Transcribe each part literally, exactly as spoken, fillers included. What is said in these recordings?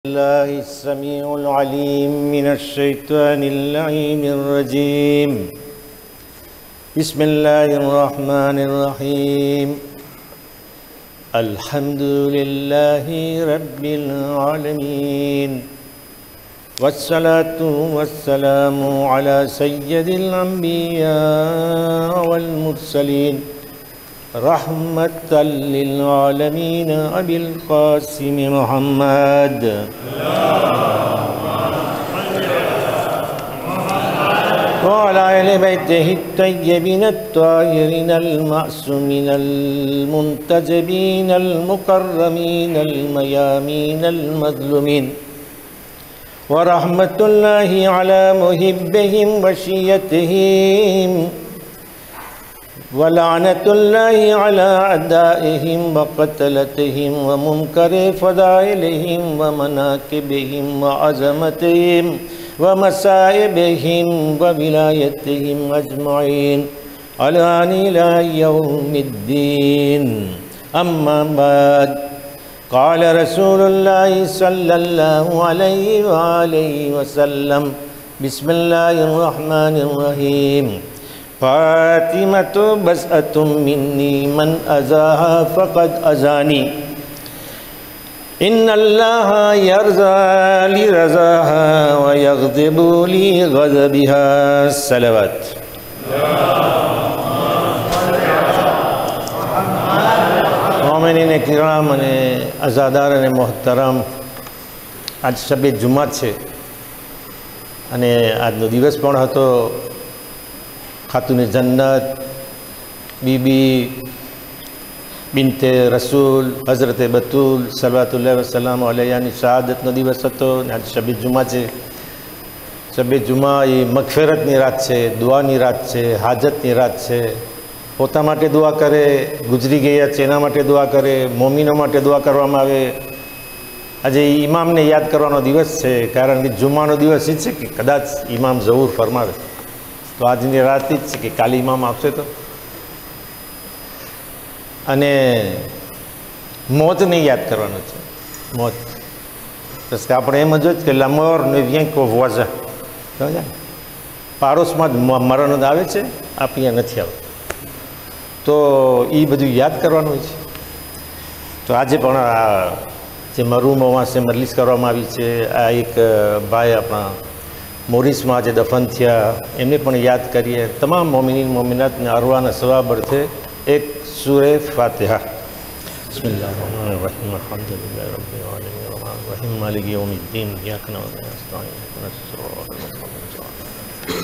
الله السميع العليم من الشيطان اللعين الرجيم. بسم الله الرحمن الرحيم. الحمد لله رب العالمين، والصلاة والسلام على سيد الأنبياء والمرسلين رحمة للعالمين أبي القاسم محمد وعلى أهل بيته الطيبين الطاهرين المعصومين المنتجبين المكرمين الميامين المظلومين، ورحمة الله على محبهم وشيتهم، ولعنة الله على أعدائهم وقتلتهم ومنكر فضائلهم ومناكبهم وعظمتهم ومصائبهم وولايتهم أجمعين على إلى يوم الدين. أما بعد، قال رسول الله صلى الله عليه وآله وسلم: بسم الله الرحمن الرحيم. فاطمة بسأة مني من أذاها فقد أذاني، إن الله يرضى لرضاها ويغضب لغضبها. الصلوات. मोमिनीन किराम અને આઝાદાર અને મોહતરમ, આજ શબે જુમા છે અને આજનો દિવસ પણ હતો ખાતુને જન્નત બીબી બિનતે રસૂલ હઝરતે બતુલ સલ્લલ્લાહુ વસલ્લમ અલૈહાની શહાદતનો દિવસ હતો અને આજ શબે જુમા છે. શબે જુમા એ મગફિરતની રાત છે, દુઆની રાત છે, હાજતની રાત છે. પોતા માટે દુઆ કરે, ગુજરી ગયા છે એના માટે દુઆ કરે, મોમીનો માટે દુઆ કરવામાં આવે. આજે ઇમામને યાદ કરવાનો દિવસ છે, કારણ કે જુમાનો દિવસ એ છે કે કદાચ ઇમામ ઝહુર ફરમાવે તો આજની રાત જ છે કે કાલે ઇમામ આપશે તો. અને મોતને યાદ કરવાનું છે. મોત બસ કે આપણે એમ જ હોય કે લમોર ને વ્યાંકો વોઝા સમજાય, પાડોશમાં જ મરણ આવે છે, આપણે અહીંયા નથી આવતું. તો એ બધું યાદ કરવાનું હોય છે. તો આજે પણ આ જે મરૂમો વાંસે મજલિસ કરવામાં આવી છે, આ એક ભાઈ આપણા મોરિસમાં આજે દફન થયા, એમને પણ યાદ કરીએ. તમામ મોમિનીન મોમિનાતને અરવાના સવાબ અર્થે એક સૂરે ફાતિહા. બિસ્મિલ્લાહિર્રહમાનિર્રહીમ. અલ્હમ્દુલિલ્લાહિ રબ્બિલ આલમીન અર્રહમાનિર રહીમ માલિકી યૌમિદ્દીન ઇય્યાક નઅબુદુ વ ઇય્યાક નસ્તઈન ઇહ્દિનાસ સિરાતલ મુસ્તaqીમ.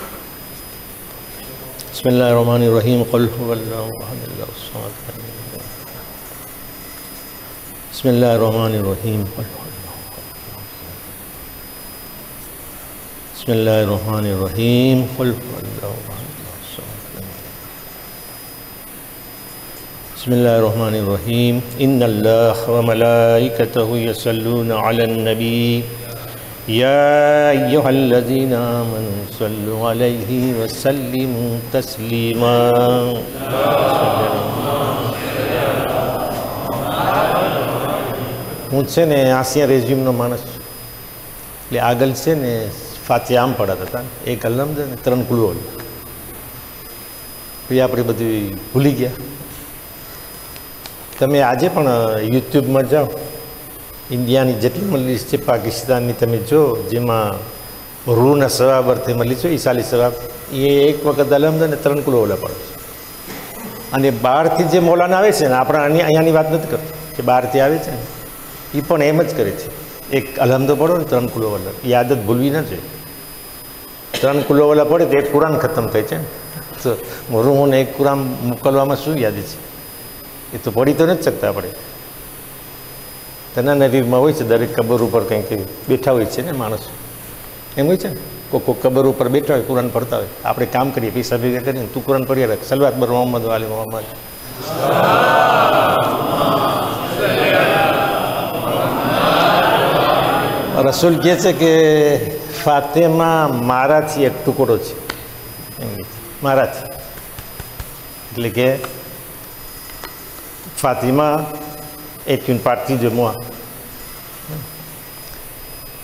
बिस्मिल्लाहिर्रहमानिर्रहीम. क़ुल हुवल्लाहु अहद अल्लाहुस समद. बिस्मिल्लाहिर्रहमानिर्रहीम. बिस्मिल्लाहिर्रहमानिर्रहीम. क़ुल हुवल्लाहु अहद अल्लाहुस समद. बिस्मिल्लाहिर्रहमानिर्रहीम. इन्नल्लाह व मलाइकतहु यसल्लूना अलन नबी या अय्युहल्लज़ीना आमनू सल्लु अलैहि वसल्लिमू तस्लीमा. હું છે ને આસિયા રેઝ્યુમનો માણસ છું, એટલે આગળ છે ને ફાતિહા આમ પડાતા હતા, એક અલહમ્દ ને ત્રણ કુલ પછી આપણે બધું ભૂલી ગયા. તમે આજે પણ યુટ્યુબમાં જાઓ, ઇન્ડિયાની જેટલી મજલિસ છે, પાકિસ્તાનની તમે જો, જેમાં રૂના સવાબ અર્થે મજલિસ હોય, ઈસાલી સવાબ, એ એક વખત અલહમ્દ ને ત્રણ કુલ ઓલા પડે છે. અને બહારથી જે મૌલાના આવે છે ને, આપણે અહીંયાની વાત નથી કરતો કે બહારથી આવે છે ને, એ પણ એમ જ કરે છે. એક અલહમ્દો પડો ને ત્રણ કુલો વલા, એ આદત ભૂલવી ન જોઈએ. ત્રણ કુલો વલા પડે તો એક કુરાન ખતમ થાય છે. તો રૂમને એક કુરાન મોકલવામાં શું યાદ છે? એ તો પડી તો નથી શકતા આપણે. તેના નરીબમાં હોય છે, દરેક કબર ઉપર કંઈક બેઠા હોય છે ને માણસ, એમ હોય છે ને, કોઈ કોઈ કબર ઉપર બેઠા હોય, કુરાન ભરતા હોય. આપણે કામ કરીએ, પૈસા ભેગા કરીને તું કુરાન પઢ્યા રાખ. સલવાત બર મોહમ્મદ વાલી મોહમ્મદ. રસૂલ કહે છે કે ફાતેમા મારાથી એક ટુકડો છે, મારાથી. એટલે કે Fatima est une partie de moi.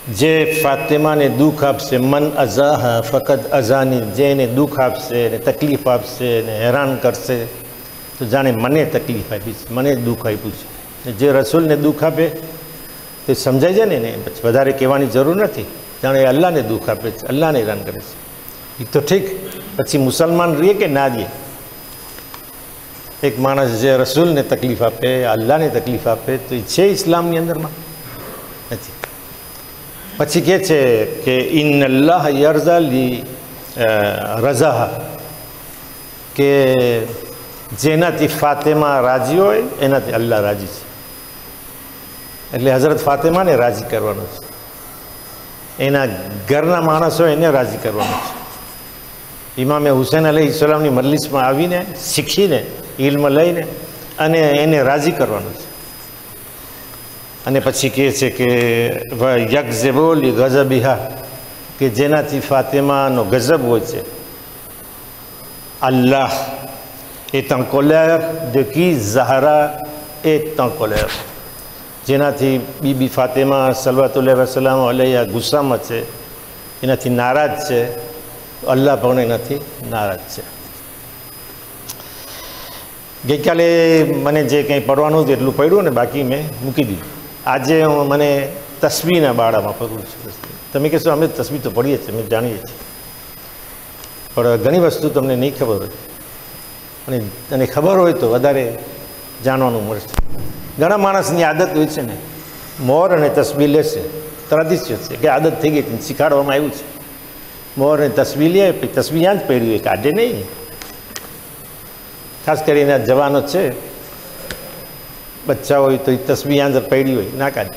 જે ફાતિમાને દુઃખ આપશે, મન અઝાહ ફકત અઝાની, જેને દુઃખ આપશે ને તકલીફ આપશે ને હેરાન કરશે તો જાણે મને તકલીફ આપી છે, મને દુઃખ આપ્યું છે. જે રસૂલને દુઃખ આપે તો સમજાય છે ને એને પછી વધારે કહેવાની જરૂર નથી. જાણે અલ્લાહને દુઃખ આપે છે, અલ્લાહને હેરાન કરે છે. એ તો ઠીક, પછી મુસલમાન રહીએ કે ના રહીએ, એક માણસ જે રસૂલને તકલીફ આપે, અલ્લાહને તકલીફ આપે તો એ છે ઇસ્લામની અંદરમાં નથી. પછી કહે છે કે ઇન અલ્લાહ યરઝા લી રઝા, કે જેનાથી ફાતિમા રાજી હોય એનાથી અલ્લાહ રાજી છે. એટલે હઝરત ફાતિમાને રાજી કરવાનો છે, એના ઘરના માણસો એને રાજી કરવાનો છે. ઇમામે હુસૈન અલૈહિ સલામની મજલિસમાં આવીને શીખીને ઇલ્મ લઈને અને એને રાજી કરવાનો છે. અને પછી કહે છે કે યગઝબોલી ગઝબિહા, કે જેનાથી ફાતિમાનો ગઝબ હોય છે. Allah est en colère de qui Zahra est en colère, જેનાથી બીબી ફાતિમા સલ્લલ્લાહુ વસલ્લમ અલૈહા ગુસ્સામાં છે, એનાથી નારાજ છે, અલ્લાહ પણ એનાથી નારાજ છે. ગઈકાલે મને જે કંઈ પડવાનું હતું એટલું પડ્યું ને બાકી મેં મૂકી દીધું. આજે હું મને તસ્બીહના બાળામાં પડવું છું. તમે કહેશો અમે તસ્બીહ તો પડીએ છીએ, અમે જાણીએ છીએ, પણ ઘણી વસ્તુ તમને નહીં ખબર હોય અને તને ખબર હોય તો વધારે જાણવાનું મળશે. ઘણા માણસની આદત હોય છે ને, મોર અને તસ્બીહ લેશે, ટ્રેડિશન છે કે આદત થઈ ગઈ, શીખાડવામાં આવ્યું છે. મોર અને તસ્બીહ લે, પછી તસ્બીહ યાં જ પહેર્યું હોય, કાઢે નહીં. ખાસ કરીને આ જવાનો છે, બચ્ચા હોય તો એ તસ્બીહ યાં જ પડી હોય, ના કાઢે,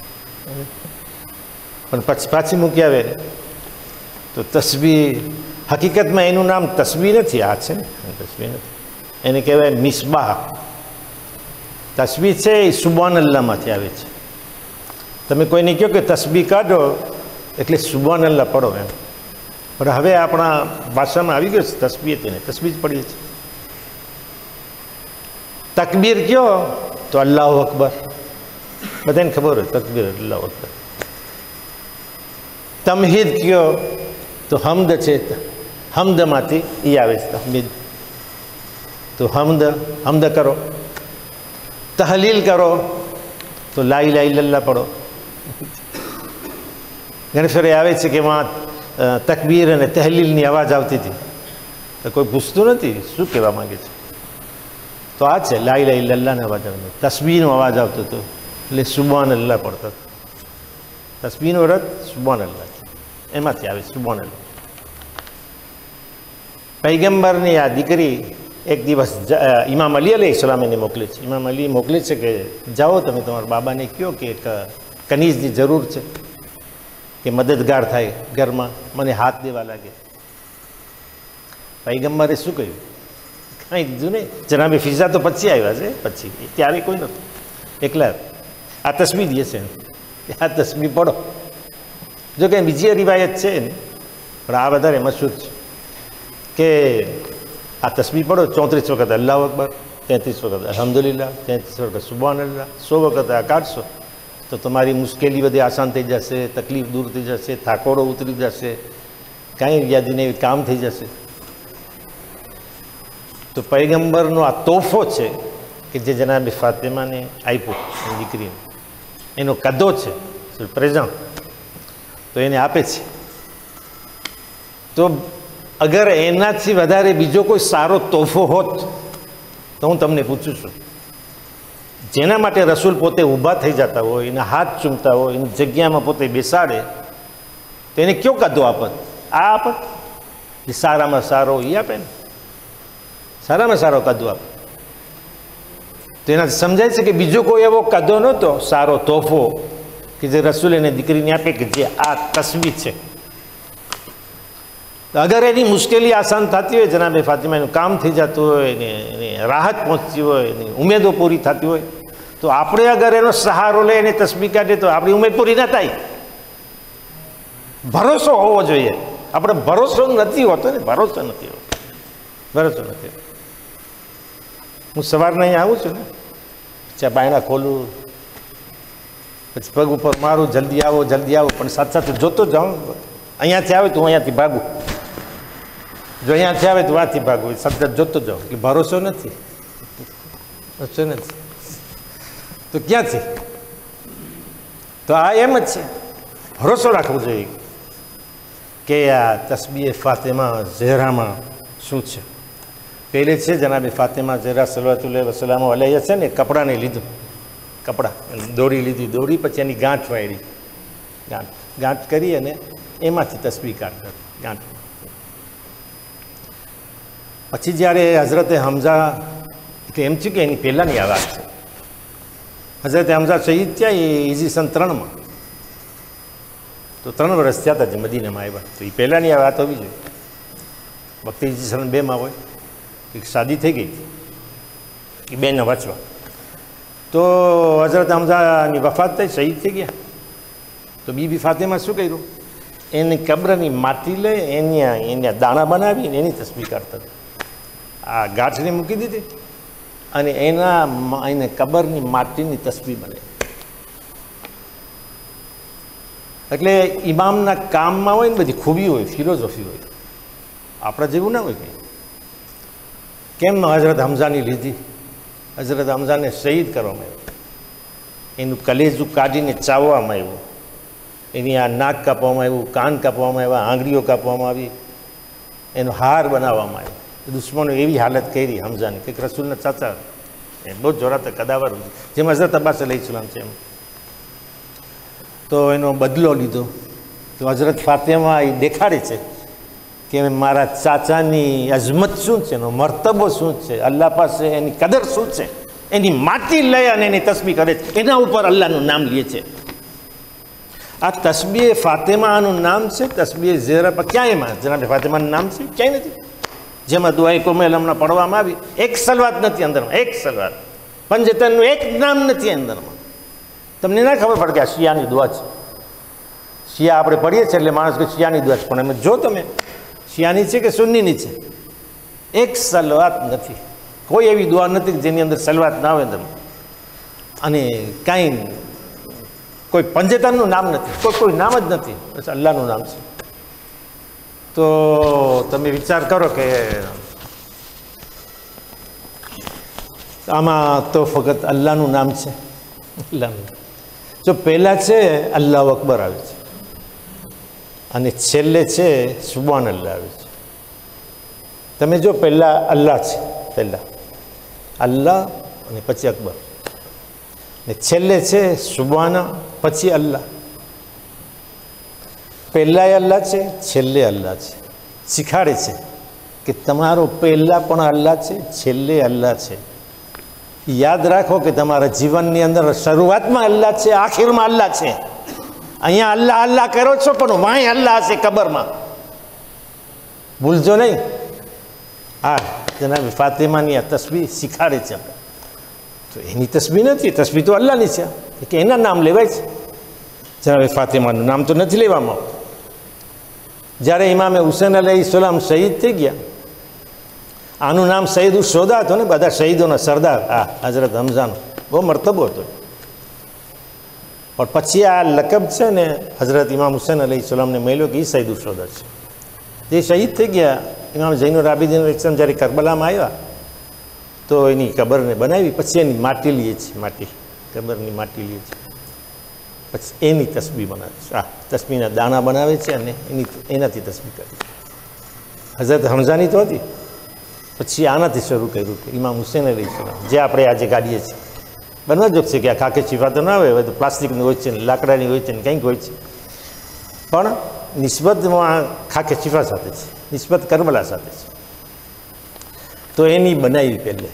પણ પછી પાછી મૂકી આવે તો તસ્બીહ, હકીકતમાં એનું નામ તસ્બીહ નથી, આ છે ને તસ્બીહ નથી, એને કહેવાય મિસબાહ. તસ્બીહ છે એ સુબાન અલ્લાહમાંથી આવે છે. તમે કોઈને કહો કે તસ્બીહ કાઢો એટલે સુબાન અલ્લાહ પડો એમ, પણ હવે આપણા ભાષામાં આવી ગયો છે તસ્બીહ, તેને તસ્બીહ જ પડીએ છીએ. તકબીર કયો તો અલ્લાહુ અકબર, બધાને ખબર હોય તકબીર અલ્લાહુ અકબર. તમહીદ કયો તો હમદ છે, હમદમાંથી એ આવે છે તહમીદ, તો હમદ હમદ કરો. તહલીલ કરો તો લા ઇલાહા ઇલ્લલ્લાહ પડો. ઘણી ફેરે આવે છે કે એમાં તકબીર અને તહલીલની અવાજ આવતી હતી, તો કોઈ પૂછતું નથી શું કહેવા માંગે છે, તો આ છે લા ઇલાહા ઇલ્લલ્લાહનો અવાજ આવતો, તસ્બીહનો અવાજ આવતો હતો એટલે સુબાન અલ્લાહ પડતો હતો. તસ્બીહનો અર્થ સુબાન અલ્લાહ, એમાંથી આવે સુબાન અલ્લાહ. પૈગંબરની આ દીકરી એક દિવસ ઇમામ અલી અલૈહિ સલામ એને મોકલે છે. ઇમામ અલી મોકલે છે કે જાઓ તમે તમારા બાબાને કહો કે એક કનીઝની જરૂર છે, કે મદદગાર થાય ઘરમાં, મને હાથ દેવા લાગે. પૈગંબરે શું કહ્યું? કાંઈ દીધું નહીં. જનાબે ફિઝા તો પછી આવ્યા છે, પછી ત્યારે કોઈ નહોતું, એકલા આ તસ્બીહ દે છે, આ તસ્બીહ પડો. જો કે બીજી રિવાયત છે ને, પણ આ વધારે મશહૂર છે કે આ તસ્બીહ પડો ચોત્રીસ વખત અલ્લાહુ અકબર, તેત્રીસ વખત અલ્હમ્દુલિલ્લાહ, તેત્રીસ વખત સુબહાન અલ્લાહ, સો વખત આ કાઢશો તો તમારી મુશ્કેલી બધી આસાન થઈ જશે, તકલીફ દૂર થઈ જશે, થાકોડો ઉતરી જશે, કાંઈ યાદી નહીં, કામ થઈ જશે. તો પૈગંબરનો આ તોહફો છે કે જે જનાબે ફાતિમાને આપ્યો, એની દીકરીને, એનો કદો છે પ્રેઝન્ટ, તો એને આપે છે. તો અગર એનાથી વધારે બીજો કોઈ સારો તોહફો હોત તો હું તમને પૂછું છું, જેના માટે રસૂલ પોતે ઊભા થઈ જતા હોય, એના હાથ ચૂમતા હોય, એની જગ્યામાં પોતે બેસાડે, તો એને કયો કદો આપત? આ આપત એ સારામાં સારો એ આપે ને, સારામાં સારો કદો આપે. તો એનાથી સમજાય છે કે બીજો કોઈ એવો કદો નહોતો, સારો તોહફો કે જે રસૂલ એને દીકરીને આપે, કે જે આ તસ્બીહ છે. અગર એની મુશ્કેલી આસાન થતી હોય, જનાબે ફાતિમા એનું કામ થઈ જતું હોય, એને એને રાહત પહોંચતી હોય, એની ઉમેદો પૂરી થતી હોય, તો આપણે અગર એનો સહારો લઈ એને તસ્બીહ કાઢીએ તો આપણી ઉમેદ પૂરી ના થાય. ભરોસો હોવો જોઈએ. આપણે ભરોસો નથી હોતો ને, ભરોસો નથી હોતો, ભરોસો નથી. હું સવારના અહીંયા આવું છું ને, ચા બાયણા ખોલું પછી પગ ઉપર મારું, જલ્દી આવો જલ્દી આવો, પણ સાથે સાથે જોતો જાઉં. અહીંયાથી આવે તો હું અહીંયાથી ભાગું, જો અહીંયાથી આવે તો વાંથી ભાગવું, સતત જોતો જાઉં. એટલે ભરોસો નથી, ભરોસો નથી તો ક્યાંથી? તો આ એમ જ છે, ભરોસો રાખવો જોઈએ કે આ તસ્બીહ ફાતિમા ઝહેરામાં શું છે. પહેલે છે જનાબે ફાતિમા ઝહેરા સલ્લલ્લાહુ વસલ્લમ અલૈહ છે ને, કપડાને લીધું, કપડાં દોરી લીધી, દોરી પછી એની ગાંઠ વાળી, ગાંઠ ગાંઠ કરી અને એમાંથી તસ્બીહ કાઢતા ગાંઠ. પછી જ્યારે હઝરતે હમઝા, એટલે એમ થયું કે એની પહેલાંની આ વાત છે. હઝરતે હમઝા શહીદ થયા એ ઈસવીસન ત્રણમાં, તો ત્રણ વર્ષ થયા હતા જે મદીનામાં આવ્યા, તો એ પહેલાંની આ વાત હોવી જોઈએ. વખતે ઈસવીસન બેમાં હોય એક શાદી થઈ ગઈ એ બેને વાંચવા, તો હઝરત હમઝાની વફાત થઈ, શહીદ થઈ ગયા. તો બીબી ફાતિમા શું કર્યું? એની કબ્રની માટી લઈ એની એના દાણા બનાવીને એની તસ્બીહ કાઢતા હતા. આ ગાંઠને મૂકી દીધી અને એના એને કબરની માટીની તસ્બીહ બને. એટલે ઇમામના કામમાં હોય ને બધી ખૂબી હોય, ફિલોસોફી હોય, આપણા જેવું ના હોય કંઈ. કેમ હઝરત હમઝાની લીધી? હઝરત હમઝાને શહીદ કરવામાં આવ્યો, એનું કલેજું કાઢીને ચાવવામાં આવ્યું, એની આ નાક કાપવામાં આવ્યું, કાન કાપવામાં આવ્યા, આંગળીઓ કાપવામાં આવી, એનો હાર બનાવવામાં આવ્યો. દુશ્મનો એવી હાલત કરી હમઝાની કે રસૂલના ચાચા એ બહુ જોરાતા કદાવર, જેમ હઝરત અબ્બાસ અલૈહિસ્સલામ છે એમ. તો એનો બદલો લીધો. તો હઝરત ફાતિમા એ દેખાડે છે કે મારા ચાચાની અઝમત શું છે, એનો મર્તબો શું છે, અલ્લાહ પાસે એની કદર શું છે. એની માટી લઈ અને એની તસ્બીહ કરે છે, એના ઉપર અલ્લાહનું નામ લે છે. આ તસ્બીહ ફાતિમાનું નામ છે, તસ્બીહ ઝહેરા પર ક્યાંય એમાં જનાબે ફાતિમાનું નામ છે ક્યાંય નથી. જેમાં દુઆએ કોમેલ હમણાં પડવામાં આવી, એક સલવાત નથી અંદરમાં, એક સલવાત. પંજતનનું એક નામ નથી અંદરમાં. તમને ના ખબર પડે કે આ શિયાની દુઆ છે. શિયા આપણે પડીએ છીએ એટલે માણસ કે શિયાની દુઆ છે, પણ એમ જો તમે શિયાની છે કે સુન્નીની છે, એક સલવાત નથી. કોઈ એવી દુઆ નથી જેની અંદર સલવાત ના હોય અંદરમાં. અને કાંઈ કોઈ પંજતનનું નામ નથી, કોઈ કોઈ નામ જ નથી, બસ અલ્લાહનું નામ છે. તો તમે વિચાર કરો કે આમાં તો ફક્ત અલ્લાહનું નામ છે. અલ્લાહનું જો પહેલાં છે અલ્લાહુ અકબર આવે છે અને છેલ્લે છે સુબહાન અલ્લાહ આવે છે. તમે જો પહેલાં અલ્લાહ છે, પહેલાં અલ્લાહ અને પછી અકબર, ને છેલ્લે છે સુબહાન પછી અલ્લાહ. પહેલાંય અલ્લાહ છે, છેલ્લે અલ્લાહ છે. શીખાડે છે કે તમારો પહેલાં પણ અલ્લાહ છે, છેલ્લે અલ્લાહ છે. યાદ રાખો કે તમારા જીવનની અંદર શરૂઆતમાં અલ્લાહ છે, આખિરમાં અલ્લાહ છે. અહીંયા અલ્લાહ અલ્લાહ કરો છો પણ વાંય અલ્લાહ હશે કબરમાં, ભૂલજો નહીં. હા, જનાબ ફાતિમાની આ તસ્બીહ શીખાડે છે. તો એની તસ્બીહ નથી, તસ્બીહ તો અલ્લાહની છે, કે એના નામ લેવાય છે. જનાબ ફાતિમાનું નામ તો નથી લેવામાં. જ્યારે ઇમામે હુસૈન અલૈહિસ્સલામ શહીદ થઈ ગયા, આનું નામ સૈયદ શોદા હતો ને, બધા શહીદોના સરદાર. આ હઝરત હમઝાનો બહુ મર્તબો હતો. પણ પછી આ લકબ છે ને હઝરત ઇમામ હુસૈન અલૈહિસ્સલામને મળ્યો કે એ સૈયદ શોદા છે. જે શહીદ થઈ ગયા, ઇમામ ઝૈનુલ આબિદીન અલૈહિસ્સલામ જ્યારે કરબલામાં આવ્યા તો એની કબરને બનાવી, પછી એની માટી લઈએ છીએ, માટી કબરની માટી લઈએ છીએ, પછી એની તસ્બીહ બનાવે છે. આ તસ્બીહના દાણા બનાવે છે અને એની એનાથી તસ્બીહ કરે છે. હઝરત હમઝાની તો હતી, પછી આનાથી શરૂ કર્યું કે ઇમામ હુસૈન અલૈહિસ્સલામ, જે આપણે આજે કાઢીએ છીએ. બનવા જોગ છે કે આ ખાકે શિફા તો ના હોય, તો પ્લાસ્ટિકની હોય છે, લાકડાની હોય છે ને કંઈક હોય છે, પણ નિસ્બતમાં ખાકે શિફા સાથે છે, નિસ્બત કરબલા સાથે છે. તો એની બનાવી પહેલે.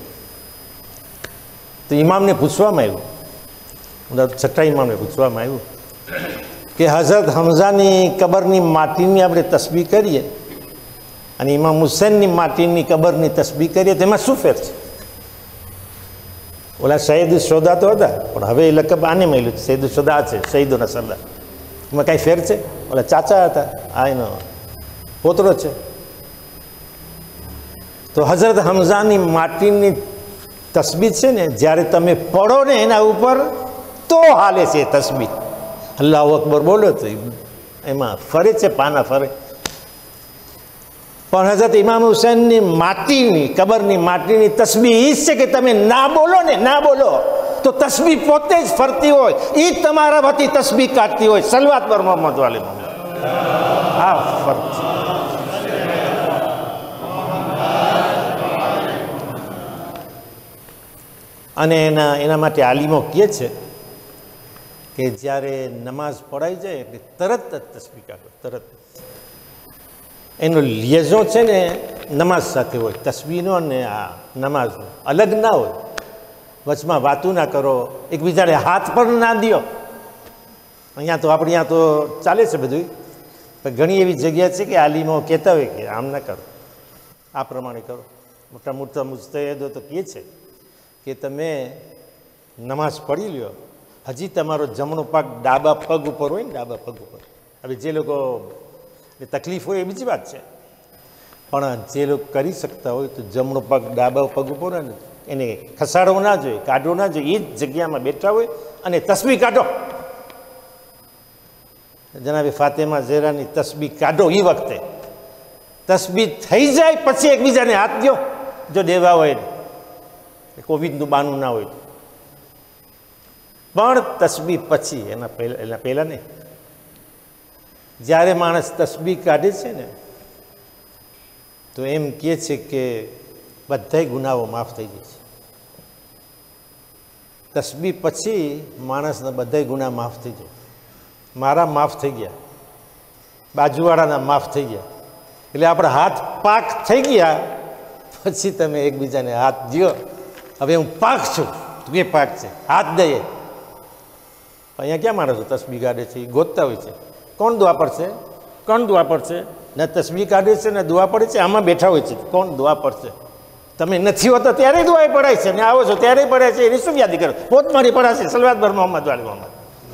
તો ઇમામને પૂછવામાં આવ્યું, છઠ્ઠા ઇમામને પૂછવામાં આવ્યું કે હઝરત હમઝાની કબરની માટીની આપણે તસ્બીહ કરીએ અને ઇમામ હુસૈનની માટીની કબરની તસ્બીહ કરીએ, તેમાં શું ફેર છે? ઓલા સૈયદ શોદા તો હતા, પણ હવે એ લકબ આને મળ્યું છે, સૈયદ શોદા છે, શહીદોના સરદાર. એમાં કાંઈ ફેર છે? ઓલા ચાચા હતા, આ એનો પોતરો છે. તો હઝરત હમઝાની માટીની તસ્બીહ છે ને, જ્યારે તમે પડો ને એના ઉપર તો હાલે છે તસ્બી. અલ્લાહુ અકબર બોલો તો એમાં ફરે છે, પાના ફરે. પણ હઝરત ઇમામ હુસૈનની માટીની કબરની માટીની તસ્બી એ જ છે કે તમે ના બોલો ને ના બોલો તો તસ્બી પોતે જ ફરતી હોય, એ જ તમારા વતી તસ્બી કાઢતી હોય. સલવાત પર મોહમ્મદ વાલે મોહમ્મદ. હા ફરક. અને એના એના માટે આલિમો કહે છે કે જ્યારે નમાઝ પડાઈ જાય એટલે તરત જ તસ્બી કાઢો, તરત. એનો લિયઝો છે ને નમાઝ સાથે હોય, તસ્બીનો ને આ નમાઝનો અલગ ના હોય. વચમાં વાતું ના કરો, એકબીજાને હાથ પણ ના દો. અહીંયા તો આપણે અહીંયા તો ચાલે છે બધું, પણ ઘણી એવી જગ્યા છે કે આલિમો કહેતા હોય કે આમ ના કરો, આ પ્રમાણે કરો. મોટા મોટા મુજતહિદો તો કહે છે કે તમે નમાઝ પડી લ્યો, હજી તમારો જમણો પગ ડાબા પગ ઉપર હોય ને, ડાબા પગ ઉપર. હવે જે લોકો તકલીફ હોય એ બીજી વાત છે, પણ જે લોકો કરી શકતા હોય તો જમણો પગ ડાબા પગ ઉપર હોય ને એને ખસાડવો ના જોઈએ, કાઢવો ના જોઈએ. એ જ જગ્યામાં બેઠા હોય અને તસ્બી કાઢો. જનાબે ફાતેમા ઝેહરાની તસ્બી કાઢો. એ વખતે તસ્બી થઈ જાય પછી એકબીજાને હાથ દો, જો દેવા હોય ને, કોવિડનું બાનું ના હોય. પણ તસ્બી પછી, એના પહેલા એના પહેલાં નહીં. જ્યારે માણસ તસ્બી કાઢે છે ને તો એમ કહે છે કે બધાય ગુનાઓ માફ થઈ જાય છે. તસ્બી પછી માણસના બધાય ગુના માફ થઈ જાય. મારા માફ થઈ ગયા, બાજુવાળાના માફ થઈ ગયા. એટલે આપણા હાથ પાક થઈ ગયા પછી તમે એકબીજાને હાથ દો. હવે હું પાક છું, તું એ પાક છે, હાથ દઈએ. અહીંયા ક્યાં માણસો તસ્બી કાઢે છે? એ ગોતતા હોય છે કોણ દુઆ પડશે, કોણ દુઆ પડશે. ને તસ્બી કાઢે છે ને દુઆ પડે છે, આમાં બેઠા હોય છે કોણ દુઆ પડશે. તમે નથી હોતા ત્યારે દુઆ પડાય છે, ને આવો છો ત્યારે પડાય છે. એની શું યાદી કરો? પોતમારી પડાશે. સલવાત બર મોહમ્મદ વાલે મોહમ્મદ.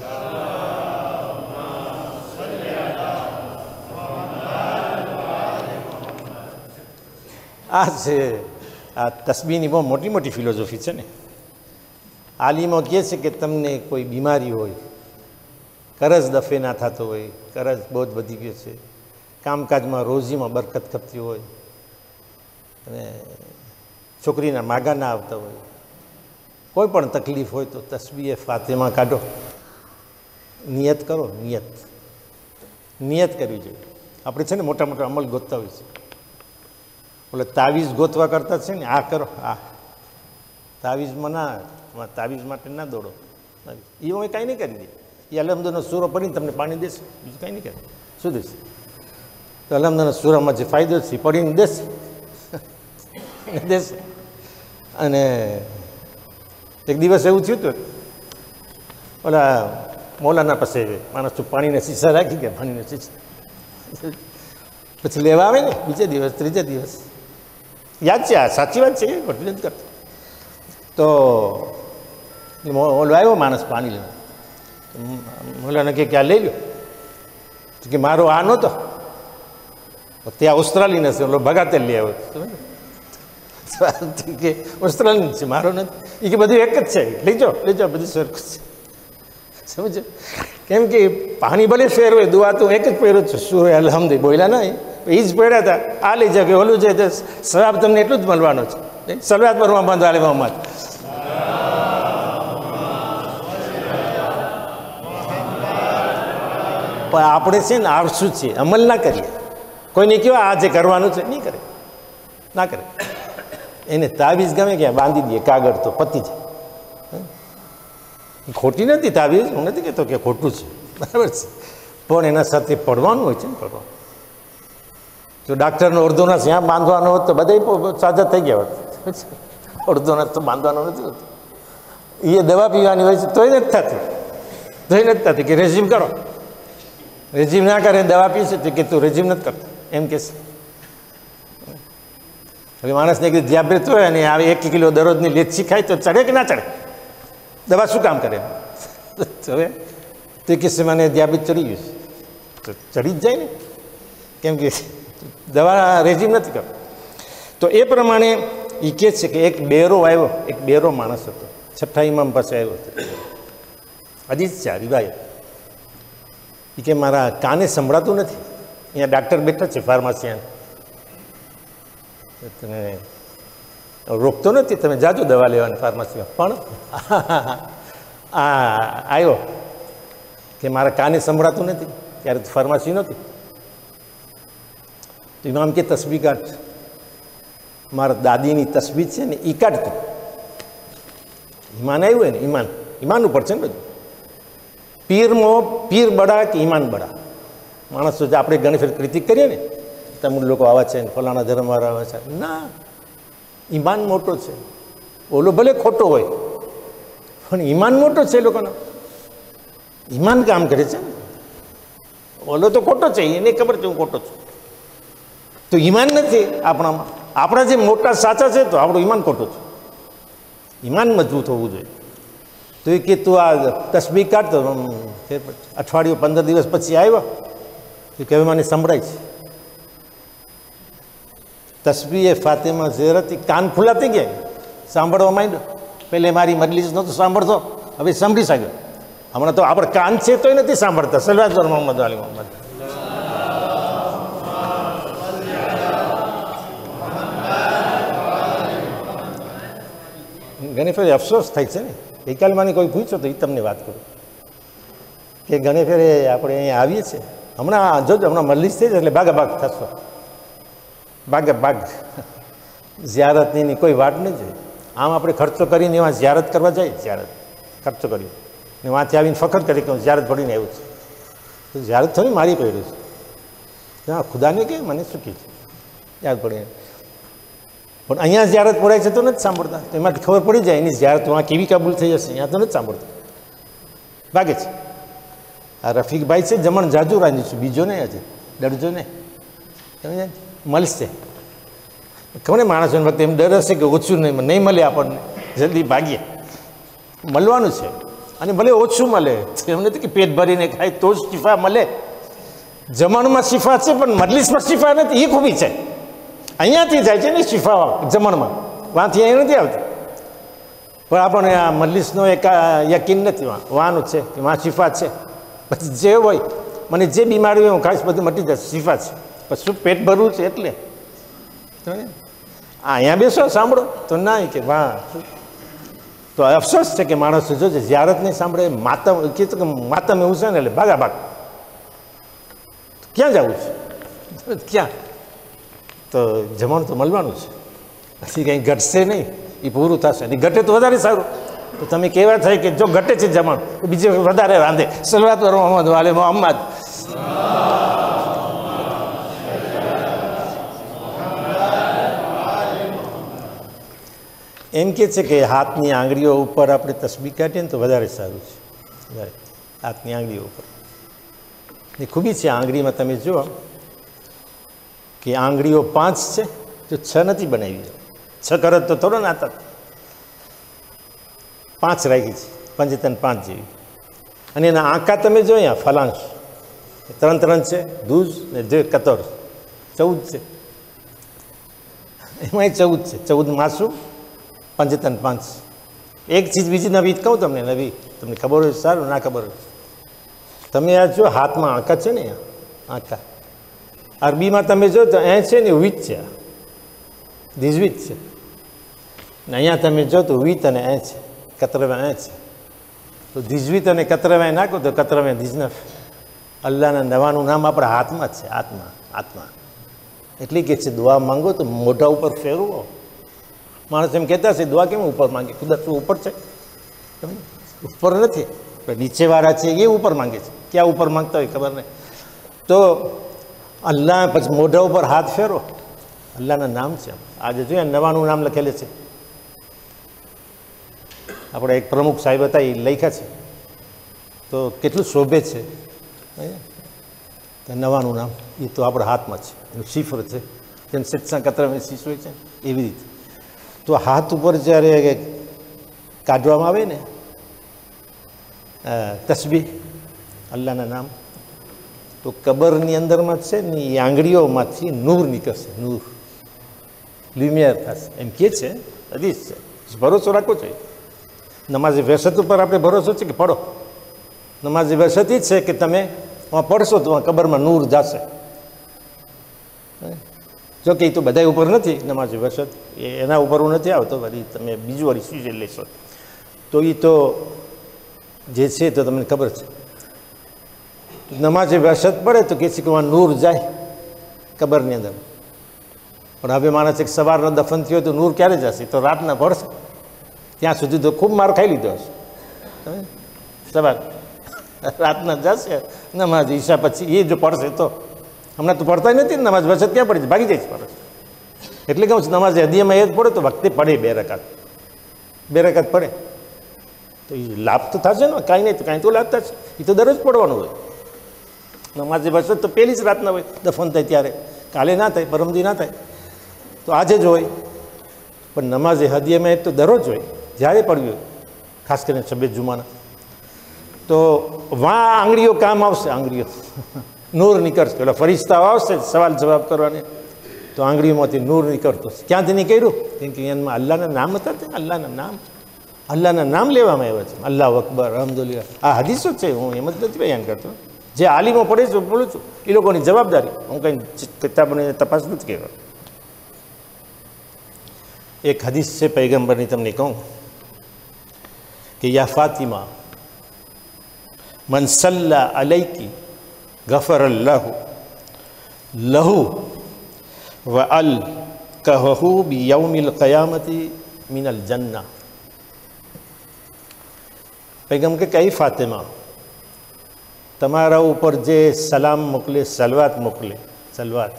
આ છે આ તસ્બીની બહુ મોટી મોટી ફિલોસોફી છે ને. આલિમો કહે છે કે તમને કોઈ બીમારી હોય, કરજ દફે ના થતો હોય, કરજ બહુ જ વધી ગયો છે, કામકાજમાં રોજીમાં બરકત ખપતી હોય, અને છોકરીના માગા ના આવતા હોય, કોઈ પણ તકલીફ હોય તો તસ્બીએ ફાતેમા કાઢો. નિયત કરો, નિયત નિયત કરવી જોઈએ. આપણે છે ને મોટા મોટા અમલ ગોતતા હોય છે. બોલે તાવીઝ ગોતવા કરતા છે ને આ કરો, આ તાવીઝમાં ના, તાવીઝ માટે ના દોડો. એ હું કાંઈ નહીં કરી દે. એ અલહમદનો સૂરો પડીને તમને પાણી દેશે, બીજું કાંઈ નહીં કરે. શું દેશે? તો અલહમદના સૂરામાં જે ફાયદો છે પડીને દેશે દેશે. અને એક દિવસ એવું થયું હતું, ઓલા મોલાના પાસે માણસ તો પાણીના શીશા રાખી ગયા, પાણીના શીશા પછી લેવા આવે ને બીજે દિવસ ત્રીજે દિવસ. યાદ છે, આ સાચી વાત છે, એ ઘટલી નથી કરતો. તો ઓલો આવ્યો માણસ પાણી લેવા, મોલાને કે ક્યાં લઈ લો, કે મારો આ નહોતો, ત્યાં ઓસ્ટ્રેલિયન હશે, ઓલો ભગાતે લઈ આવ્યો કે ઓસ્ટ્રેલિયન છે, મારો નથી. એ કે બધું એક જ છે, લેજો લેજો બધું સરખું છે. સમજો? કેમ કે પાણી ભલે ફેર હોય, દુઆ તો એક જ પહેરો છું. શું હોય અલ્હમ્દુલિલ્લાહ બોલ્યા ના, એ જ પડ્યા હતા. આ લઈ જાવ કે ઓલું છે, સવાબ તમને એટલું જ મળવાનો છે. સલવાત પર મોહમ્મદ વાલે મોહમ્મદ. પણ આપણે છે ને આળસુ છે, અમલ ના કરીએ. કોઈને કહો આ જે કરવાનું છે, નહીં કરે, ના કરે. એને તાવીઝ ગમે ક્યાં બાંધી દઈએ કાગળ તો પતી જાય. ખોટી નથી તાવીઝ, હું નથી કહેતો કે ખોટું છે, બરાબર છે, પણ એના સાથે પડવાનું હોય છે ને. પડવાનું જો ડાક્ટરનો અડધો નાશ ત્યાં બાંધવાનો હોત તો બધા સાજા થઈ ગયા હોત. અડધો નાશ તો બાંધવાનો નથી હોતો. એ દવા પીવાની હોય છે તોય નથી થતી, તોય નથી થતી કે રેઝિમ કરો. રેઝિમ ના કરે દવા પીશે તો કે તું રેઝિમ નથી કરતો એમ કહેશે. હવે માણસને કીધું દિયાબ્રેત હોય અને આવે એક કિલો દરરોજની લેચી ખાય તો ચડે કે ના ચડે? દવા શું કામ કરે? હવે તે કિસ્સે મને દિયાબ્રેત ચડી ગયું તો ચડી જ જાય ને, કેમ કે દવા રેઝિમ નથી કરતો. તો એ પ્રમાણે એ કહે છે કે એક બેરો આવ્યો, એક બેરો માણસ હતો, છઠ્ઠા ઇમામ પાસે આવ્યો હતો. હજી જ છે આ રિવાયત. એ કે મારા કાને સંભળાતું નથી, અહીંયા ડાક્ટર બેઠા છે ફાર્માસિયન, તમે રોકતો નથી, તમે જાજો દવા લેવાની ફાર્માસીમાં. પણ આ આવ્યો કે મારા કાને સંભળાતું નથી, ત્યારે તો ફાર્માસી નહોતી. તો ઇમામ કે તસબી કાઢ, મારા દાદીની તસબી છે ને એ કાઢતું. ઈમાન આવ્યું હોય ને, ઈમાન ઈમાન ઉપર છે ને બધું. પીરમાં પીર બડા કે ઈમાન બડા. માણસો જે આપણે ઘણી ફેર ક્રિટિક કરીએ ને, તમિલ લોકો આવા છે ને ફલાણા ધર્મવાળા આવા છે, ના, ઈમાન મોટો છે. ઓલો ભલે ખોટો હોય પણ ઈમાન મોટો છે. એ લોકોનો ઈમાન કામ કરે છે. ઓલો તો ખોટો છે, એને ખબર છે હું ખોટો છું, તો ઈમાન નથી આપણામાં. આપણા જે મોટા સાચા છે તો આપણું ઈમાન ખોટું છે. ઈમાન મજબૂત હોવું જોઈએ. તો એ કે તું આ તસબી કાઢતો, અઠવાડિયું પંદર દિવસ પછી આવ્યો તો કે મને સંભળાય છે તસબી એ ફાતિમા ઝેરતી. કાન ખુલ્લા થઈ ગયા, સાંભળવા માંડ્યો. પહેલે મારી મજલિસ નહોતો સાંભળતો, હવે સાંભળી શક્યો. હમણાં તો આપણે કાન છે તોય નથી સાંભળતા. સલવાત પર મોહમ્મદ અલી મોહમ્મદ. ઘણી ફેરે અફસોસ થાય છે ને. ગઈકાલે મને કોઈ પૂછ્યો તો એ તમને વાત કરું કે ઘણી ફેરે આપણે અહીંયા આવીએ છીએ, હમણાં જોજો હમણાં મજલિસ થઈ જાય એટલે ભાગા ભાગ થશો, ભાગે ભાગ. ઝિયારતની કોઈ વાત નહીં જોઈએ. આમ આપણે ખર્ચો કરીને એમાં ઝિયારત કરવા જાય, ઝિયારત ખર્ચો કર્યો ને વાંચી આવીને ફખર કરી કે હું ઝિયારત ભરીને આવ્યું છું, તો ઝિયારત થોડી મારી પડ્યું છે. હા, ખુદાને કે મને શું કહે છે યાદ પડીને. પણ અહીંયા ઝિયારત પડાય છે તો નથી સાંભળતા. તો એમાંથી ખબર પડી જાય એની ઝિયારત વાં કેવી કાબૂલ થઈ જશે. અહીંયા તો નથી સાંભળતા, ભાગે છે. આ રફીકભાઈ છે, જમણ જાજુ રાંધીશું, બીજો નહીં હજી, ડરજો નહીં, સમજે મળશે. ખબર ને માણસોને વખતે એમ ડર હશે કે ઓછું નહીં નહીં મળે આપણને, જલ્દી ભાગીએ. મળવાનું છે, અને ભલે ઓછું મળે, એમ નથી કે પેટ ભરીને ખાય તો જ શિફા મળે. જમણમાં શિફા છે પણ મજલિસમાં શિફા નથી, એ ખૂબી છે. અહીંયાથી જાય છે ને શિફા જમણમાં, વાંથી અહીં નથી આવતી. પણ આપણને આ મજલિસનો એક યકીન નથી, વાં વાનું છે કે વાં શિફા છે. પછી જે હોય, મને જે બીમારી હોય હું ખાઈશ બધું મટી જશે, શિફા છે. પછી શું પેટ ભરવું છે એટલે અહીંયા બેસો સાંભળો તો ના કે વાહ. તો અફસોસ છે કે માણસો જોજે ઝિયારત નહીં સાંભળે, માતમ કીધું કે માતમ એવું છે ને એટલે ભાગા ભાગ. ક્યાં જવું છે, ક્યાં? તો જમવાનું તો મળવાનું છે, પછી કંઈ ઘટશે નહીં, એ પૂરું થશે. અને ઘટે તો વધારે સારું. તો તમે કેવા થાય કે જો ઘટે છે જમણ તો બીજે વધારે રાંધે. સલવાત પર મોહમ્મદ વાલે મોહમ્મદ. એમ કે છે કે હાથની આંગળીઓ ઉપર આપણે તસબી કાઢીએ ને તો વધારે સારું છે. વધારે હાથની આંગળીઓ ઉપર એ ખૂબી છે. આંગળીમાં તમે જુઓ કે આંગળીઓ પાંચ છે, જો છ નથી બનાવી. છ કરત તો થોડો ના હતા, પાંચ રાખી છે, પંચતન પાંચ જેવી. અને એના આંકા તમે જો અહીંયા ફલાંશ ત્રણ ત્રણ છે, દૂજ ને જે કતર ચૌદ છે. એમાં ચૌદ છે, ચૌદ માસું, પંચતન પાંચ. એક ચીજ બીજી નવી કહું તમને, નવી તમને ખબર હોય સારું, ના ખબર હોય તમે આ જો હાથમાં આંકા છે ને, આંકા અરબીમાં તમે જો તો એ છે ને વીત છે, દીજવીત છે. ને અહીંયા તમે જો તો વીત અને એ છે, કતરવે એ છે. તો દીજવીત અને કતરવે નાખો તો કતરવે દીજનફ. અલ્લાહના નવાનું નામ આપણા હાથમાં જ છે, આત્મા આત્મા. એટલે કે છે દુઆ માંગો તો મોઢા ઉપર ફેરવો. માણસ એમ કહેતા છે દુઆ કેમ ઉપર માંગે? કુદરત શું ઉપર છે? ઉપર નથી, નીચેવાળા છે એ ઉપર માંગે છે. ક્યાં ઉપર માંગતા હોય ખબર નહીં. તો અલ્લાહ પછી મોઢા ઉપર હાથ ફેરો, અલ્લાહના નામ છે. આજે જોઈએ નવાનું નામ લખેલું છે. આપણે એક પ્રમુખ સાહેબ હતા એ લખ્યા છે, તો કેટલું શોભે છે નવાનું નામ. એ તો આપણા હાથમાં છે, એનું શિફર છે, જેમ સત્સંગ કતરામાં શીશ હોય છે એવી રીતે. તો હાથ ઉપર જ્યારે કાઢવામાં આવે ને તસબીહ અલ્લાહના નામ, તો કબરની અંદરમાં છે ને એ આંગળીઓમાંથી નૂર નીકળશે, નૂર લ્યુમિયર થશે એમ કે છે. હદીસ છે, ભરોસો રાખવો જોઈએ. નમાઝ વેસત ઉપર આપણે ભરોસો છે કે પડો નમાઝે વસત જ છે કે તમે વहाँ પડશો તો કબરમાં નૂર જશે. જો કે એ તો બધા ઉપર નથી નમાઝે વસત, એ એના ઉપર હું નથી આવતો, વળી તમે બીજું વળી શું લેશો તો એ તો જે છે તો તમને ખબર છે. નમાઝે વસત પડે તો કે છે કે વहाँ નૂર જાય કબરની અંદર. પણ હવે માણસ એક સવારનો દફન થયો તો નૂર ક્યારે જશે? તો રાતના પડશે. ત્યાં સુધી તો ખૂબ માર ખાઈ લીધો હશે. સવાર રાતના જશે નમાઝ ઈશા પછી, એ જો પડશે તો. હમણાં તો પડતા નથી, નમાઝ વસત ક્યાં પડી છે, ભાગી જાય છે પડે. એટલે કહું છું નમાઝ હદીયામાં એ જ પડે તો વખતે પડે બે રકાત, બે રકાત પડે તો એ લાભ તો થશે ને, કાંઈ નહીં તો કાંઈ તો લાભ થશે. એ તો દરરોજ પડવાનું હોય. નમાઝે વસત તો પહેલી જ રાતના હોય, દફન થાય ત્યારે. કાલે ના થાય, પરમદી ના થાય તો આજે જ હોય. પણ નમાઝે હદીયામાં એ તો દરરોજ હોય, જ્યારે પડ્યું હોય, ખાસ કરીને શબે જુમાના. તો વાં આંગળીઓ કામ આવશે, આંગળીઓ નૂર નીકળશે. એટલે ફરિશ્તાઓ આવશે સવાલ જવાબ કરવાને, તો આંગળીઓમાંથી નૂર નીકળતું. ક્યાંથી નીકળ્યું? કેમ કે એમાં અલ્લાહના નામ હતા, અલ્લાહના નામ, અલ્લાહના નામ લેવામાં આવ્યા છે. અલ્લાહ અકબર, અલ્હમ્દુલિલ્લાહ. આ હદીસો છે, હું એમ જ નથી બયાન કરતો. જે આલિમો પડે છે બોલું છું, એ લોકોની જવાબદારી. હું કંઈ કિતાબોને તપાસ નથી કહેવા. એક હદીસ છે પૈગંબરની, તમને કહું કે યા ફાતિમા મન સલ્લા અલૈકી ગફર અલ્લાહુ લહુ વ અલ કહુ બી યૌમિલ કયામતી મિનલ જન્ના. પૈગંબર કે કઈ ફાતિમા, તમારા ઉપર જે સલામ મોકલે, સલવાત મોકલે, સલવાત,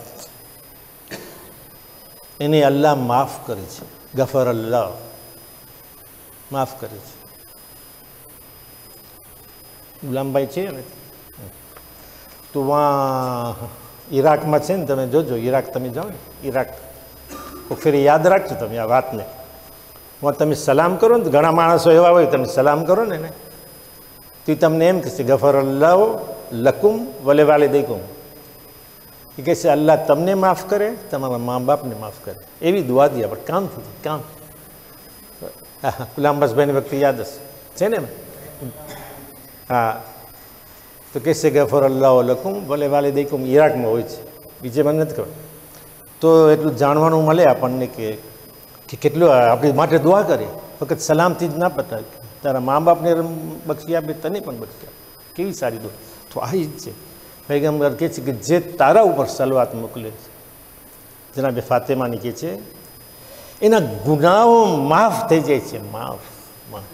એને અલ્લાહ માફ કરે છે. ગફર અલ્લાહ, માફ કરે છે. ગુલામભાઈ છે ને તો વાં ઈરાકમાં છે ને, તમે જોજો ઈરાક તમે જાઓ ને, ઈરાક તો ફેર યાદ રાખજો તમે આ વાતને. હું તમે સલામ કરો ને તો ઘણા માણસો એવા હોય, તમે સલામ કરો ને એને તો તમને એમ કહેશે ગફર અલ્લાહ લકુમ વલે વાલે દઈકુમ. એ કહે છે અલ્લાહ તમને માફ કરે, તમારા મા બાપને માફ કરે. એવી દુઆ દી આપણે કામ થઈ કામ. હા, ગુલામબાસભાઈની વખતે યાદ હશે છે ને. હા, તો કહેશે ગફર અલ્લાહ લકુમ વલે વાલે દઈકુમ. ઈરાકમાં હોય છે, બીજે મને નથી ખબર. તો એટલું જાણવાનું મળે આપણને કે કેટલું આપણી માટે દુઆ કરે. ફક્ત સલામથી જ ના પતા, તારા મા બાપને બક્ષી આપે, તને પણ બક્ષી આપે. કેવી સારી દુઆ. તો આ જ છે. પૈગંબર કહે છે કે જે તારા ઉપર સલવાત મોકલે છે, જનાબે ફાતેમાની કહે છે, એના ગુનાઓ માફ થઈ જાય છે. માફ માફ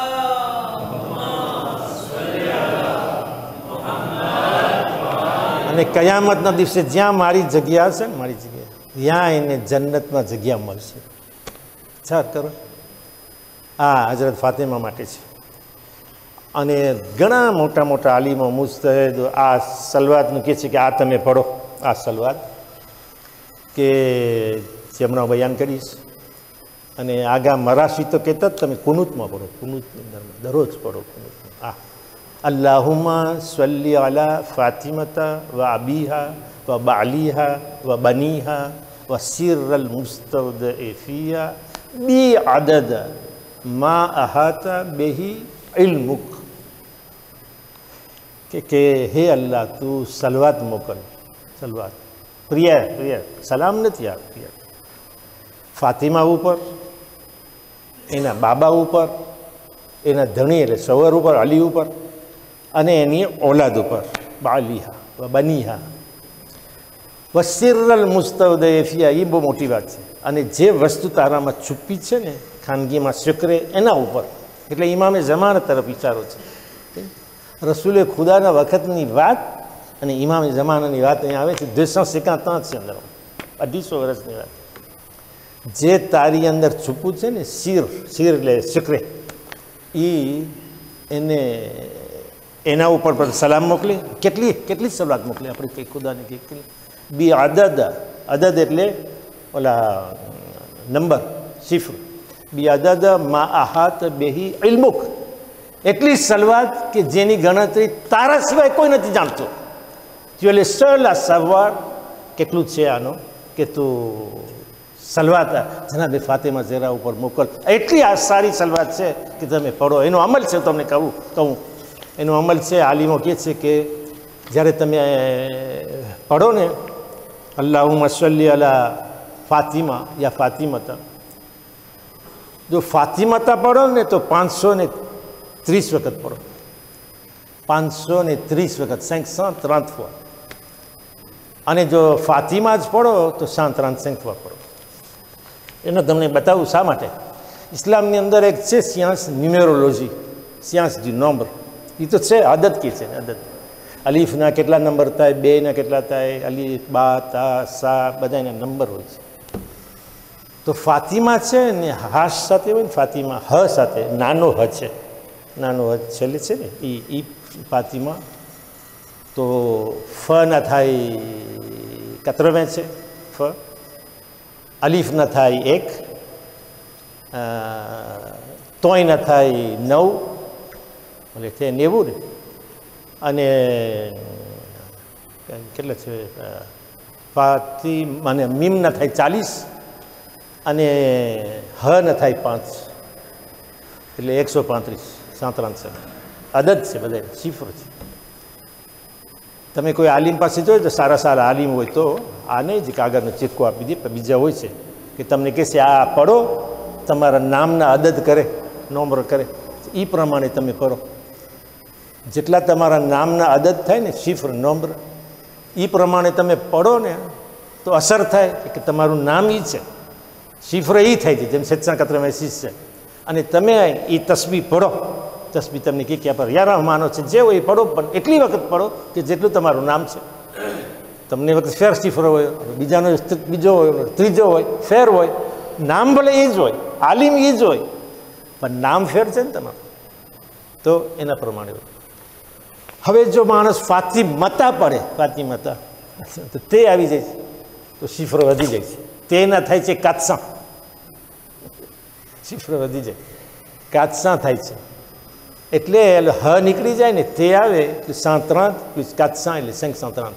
અને કયામતના દિવસે જ્યાં મારી જગ્યા હશે ને, મારી જગ્યા, ત્યાં એને જન્નતમાં જગ્યા મળશે. ચાર કરો. આ હજરત ફાતિમા માટે છે. અને ઘણા મોટા મોટા આલિમો, મુજતહિદ આ સલવાતનું કહે છે કે આ તમે પઢો, આ સલવાત કે જે હમણાં બયાન કરીશ. અને આગા મરાશી તો કહેતા જ તમે કુનુતમાં પઢો, કુનુતની અંદર દરરોજ પઢો કુનુતમાં. આ અલ્લાહુમ્મા સલ્લી અલા ફાતિમતા વ અબીહા વ બાલીહા વ બનીહા વ સિરલ મુસ્તવદઇફિયા બી આદદ મા અહાતા બેહી ઇલ્મુક. કે કે હે અલ્લાહ, તું સલવાત મોકલ, સલવાત પ્રિય પ્રિય સલામ નથી આ પ્રિય ફાતિમા ઉપર, એના બાબા ઉપર, એના ધણી એટલે સવર ઉપર, અલી ઉપર, અને એની ઓલાદ ઉપર, બાલીહા વ બનીહા વ સિરલ મુસ્તવદઇફિયા. એ બહુ મોટી વાત છે. અને જે વસ્તુ તારામાં છુપી છે ને, ખાનગીમાં શુક્રે, એના ઉપર. એટલે ઇમામે જમાના તરફ વિચારો છે. રસૂલે ખુદાના વખતની વાત અને ઇમામે જમાનાની વાત અહીંયા આવે છે. દેશો સિક્કા ત્યાં છે અંદર, અઢીસો વર્ષની વાત. જે તારી અંદર છુપું છે ને, શીર, શીર એટલે શુક્રે, એ એને એના ઉપર પણ સલામ મોકલી. કેટલી કેટલી સલાત મોકલી આપણે કંઈ ખુદાને કેટલી બી અદદ. અદદ એટલે ઓલા નંબર, શિફ્ર. બી અદદ મા આહાત બેહી ઇલ્મુક. એટલી સલવાત કે જેની ગણતરી તારા સિવાય કોઈ નથી જાણતું. એટલે સલા સવાર કેટલું છે આનો કે તું સલવાત જનાબે ફાતિમા ઝેરા ઉપર મોકલ. એટલી આ સારી સલવાત છે કે તમે પઢો. એનો અમલ છે તમને કહું કહું એનો અમલ છે. આલિમો કહે છે કે જ્યારે તમે પઢો ને અલ્લાહુમ્મા સલ્લી અલા ફાતિમા યા ફાતિમતા, જો ફાતિમતા પઢો ને તો પાંચસો ને ત્રીસ વખત પઢો, પાંચસો ને ત્રીસ વખત cinq cent trente fois. અને જો ફાતિમા જ પઢો તો cent trente-cinq fois પઢો. એનો તમને બતાવું શા માટે. ઇસ્લામની અંદર એક છે સિયાન્સ ન્યુમેરોલોજી, સિયાન્સ ડી નંબર. એ તો છે, આદત કે છે આદત. અલીફના કેટલા નંબર થાય, બેના કેટલા થાય, અલીફ બા તા સા બધાના નંબર હોય છે. તો ફાતિમા છે ને હાશ સાથે હોય ને, ફાતિમા હ સાથે નાનો હ છે, નાનો હ છેલ્લે છે ને એ એ ફાતિમા. તો ફ ના થાય કતરવે છે ફ, અલીફ ના થાય એક, તોય ના થાય નવ, એટલે તે નેવું ને, અને કેટલા છે ફાતી મને મીમ ના થાય ચાલીસ, અને હ ના થાય પાંચ, એટલે એકસો પાંત્રીસ સાંત્રાંત છે. આદત છે બધા શિફ્ર છે. તમે કોઈ આલિમ પાસે જોયો તો સારા સારા આલિમ હોય તો આ નહીં જ કાગળનો ચીટકો આપી દે, પણ બીજા હોય છે કે તમને કહેશે આ પઢો, તમારા નામના અદદ કરે, નોમર કરે, એ પ્રમાણે તમે પઢો. જેટલા તમારા નામના અદદ થાય ને શિફ્ર નોમર, એ પ્રમાણે તમે પઢો ને તો અસર થાય કે તમારું નામ એ છે, શિફ્ર એ થાય છે, જેમ સત્સંગ કત્ર મેસીસ છે. અને તમે એ તસ્બી પઢો, તસ્બી તમને કે ક્યાં પર યાર માનો છે જે હોય એ પઢો, પણ એટલી વખત પઢો કે જેટલું તમારું નામ છે. તમને વખત ફેર શિફ્ર હોય, બીજાનો બીજો હોય, ત્રીજો હોય, ફેર હોય, નામ ભલે એ જ હોય, આલિમ એ જ હોય, પણ નામ ફેર છે ને તમારું, તો એના પ્રમાણે હોય. હવે જો માણસ ફાતિમતા પડે, ફાતિમતા તો તે આવી જાય છે તો શિફ્ર વધી જાય છે. તેના થાય છે કાતસા, શિફ્ર વધી જાય, કાતસા થાય છે. એટલે હ નીકળી જાય ને તે આવે તો cent trente plus quatre cents એટલે cinq cent trente.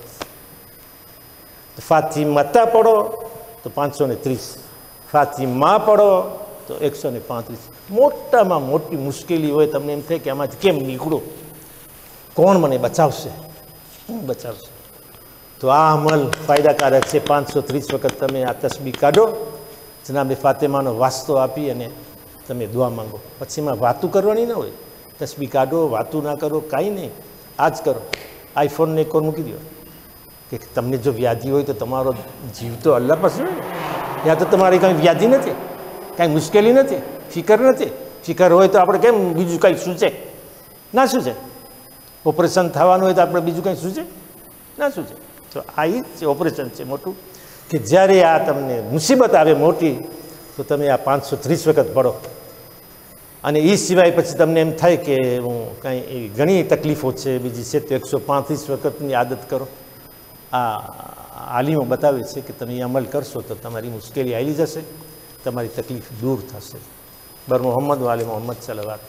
ફાતિમતા પડો તો પાંચસો ને ત્રીસ, ફાતિમા પડો તો એકસો ને પાંત્રીસ. મોટામાં મોટી મુશ્કેલી હોય, તમને એમ થાય કે આમાંથી કેમ નીકળો, કોણ મને બચાવશે, હું બચાવશે, તો આ અમલ ફાયદાકારક છે. પાંચસો ત્રીસ વખત તમે આ તસ્બી કાઢો, જનાબે ફાતિમાનો વાસ્તો આપી અને તમે દુઆ માંગો. પછી એમાં વાતું કરવાની ના હોય, તસ્બી કાઢો, વાતું ના કરો, કાંઈ નહીં, આ જ કરો. આઈફોનને એક વાર મૂકી દો કે તમને જો વ્યાધિ હોય તો તમારો જીવ તો અલ્લાહ પાસે હોય ને, ત્યાં તો તમારી કાંઈ વ્યાધિ નથી, કાંઈ મુશ્કેલી નથી, ફિકર નથી. ફિકર હોય તો આપણે કેમ બીજું કાંઈ સૂચે, ના સૂચે. ઓપરેશન થવાનું હોય તો આપણે બીજું કાંઈ સૂચે, ના સૂચે. તો આ એ જ ઓપરેશન છે મોટું, કે જ્યારે આ તમને મુસીબત આવે મોટી તો તમે આ પાંચસો ત્રીસ વખત પડો. અને એ સિવાય પછી તમને એમ થાય કે હું કાંઈ એવી ઘણી તકલીફો છે બીજી છે તો એકસો પાંત્રીસ વખતની આદત કરો. આ આલિમો બતાવે છે કે તમે એ અમલ કરશો તો તમારી મુશ્કેલી આવી જશે, તમારી તકલીફ દૂર થશે. બર મોહમ્મદ વાલે મોહમ્મદ સલાવત.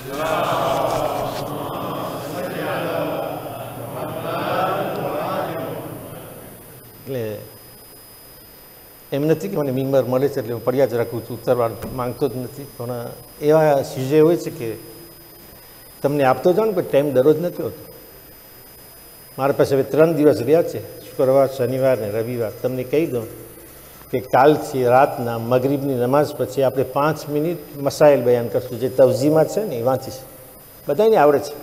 એટલે એમ નથી કે મને મિંબર મળે છે એટલે હું પડ્યા જ રાખું છું, ઉતરવા માંગતો જ નથી. પણ એવા સિઝે હોય છે કે તમને આપતો જાઓ ને પણ ટાઈમ દરરોજ નથી હોતો. મારા પાસે હવે ત્રણ દિવસ રહ્યા છે, શુક્રવાર, શનિવાર ને રવિવાર. તમને કહી દઉં કે કાલથી રાતના મગરીબની નમાઝ પછી આપણે પાંચ મિનિટ મસાઇલ બયાન કરશું, જે તવઝીમાં છે ને એ વાંચીશ. બધાને આવડે છે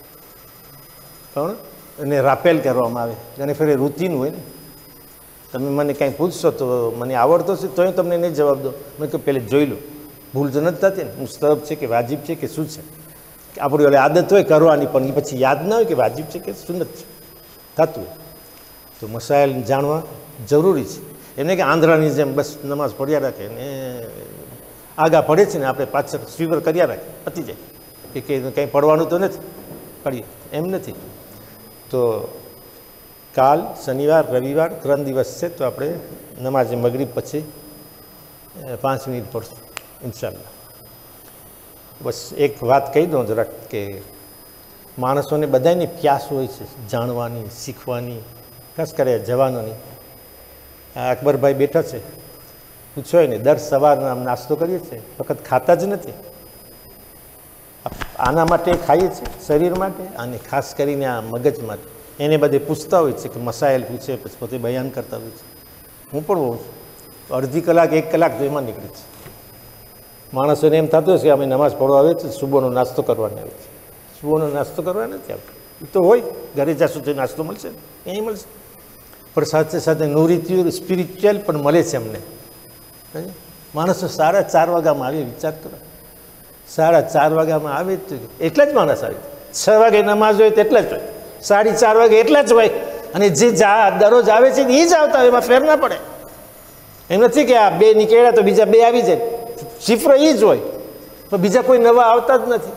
પણ એને રાપેલ કરવામાં આવે, અને ફરી રૂટીન હોય ને. તમે મને કાંઈ પૂછશો તો મને આવડતો છે તો હું તમને નહીં જવાબ દો, મેં કહ્યું પહેલે જોઈ લો, ભૂલ તો નથી થતી ને, મુસ્તહબ છે કે વાજિબ છે કે શું છે. આપણી ઓલી આદત હોય કરવાની, પણ એ પછી યાદ ના હોય કે વાજિબ છે કે સુન્નત છે, થતું હોય. તો મસાઇલ જાણવા જરૂરી છે. એમને કે આંધળાની જેમ બસ નમાઝ પડ્યા રાખે ને આગા પડે છે ને આપણે પાછળ સ્વીવર કર્યા રાખે, પતી જાય કે કંઈ પડવાનું તો નથી, પડીએ એમ નથી. તો કાલ, શનિવાર, રવિવાર ત્રણ દિવસ છે તો આપણે નમાઝે મગરીબ પછી પાંચ મિનિટ પડશું ઇન્શાલ્લાહ. બસ એક વાત કહી દઉં જરાક કે માણસોને બધાની પ્યાસ હોય છે જાણવાની, શીખવાની, ખાસ કરે જવાનોની. આ અકબરભાઈ બેઠા છે, પૂછો ને દર સવારના આમ નાસ્તો કરીએ છીએ, વખત ખાતા જ નથી. આના માટે ખાઈએ છીએ, શરીર માટે, અને ખાસ કરીને આ મગજ માટે. એને બધે પૂછતા હોય છે કે મસાઇલ પૂછે, પછી પોતે બયાન કરતા હોય છે. હું પણ હોઉં છું, અડધી કલાક એક કલાક તો એમાં નીકળે છે. માણસોને એમ થતું હશે કે અમે નમાઝ પડવા આવે છે, સુબહનો નાસ્તો કરવાને આવે છે. સુબહનો નાસ્તો કરવા નથી આવતો. એ તો હોય, ઘરે જશું તો નાસ્તો મળશે, અહીં મળશે, પણ સાથે સાથે નૂરીત્યુ સ્પિરિચ્યુઅલ પણ મળે છે અમને. માણસો સાડા ચાર વાગ્યામાં આવે, વિચાર કરો, સાડા ચાર વાગ્યામાં આવે તો એટલા જ માણસ આવે. છ વાગે નમાઝ હોય તો એટલા જ હોય, સાડી ચાર વાગે એટલા જ હોય. અને જે જા દરરોજ આવે છે એ જ આવતા હોય, એમાં ફેર ના પડે. એમ નથી કે આ બે નીકળ્યા તો બીજા બે આવી જાય, શિફ્ર એ જ હોય, પણ બીજા કોઈ નવા આવતા જ નથી.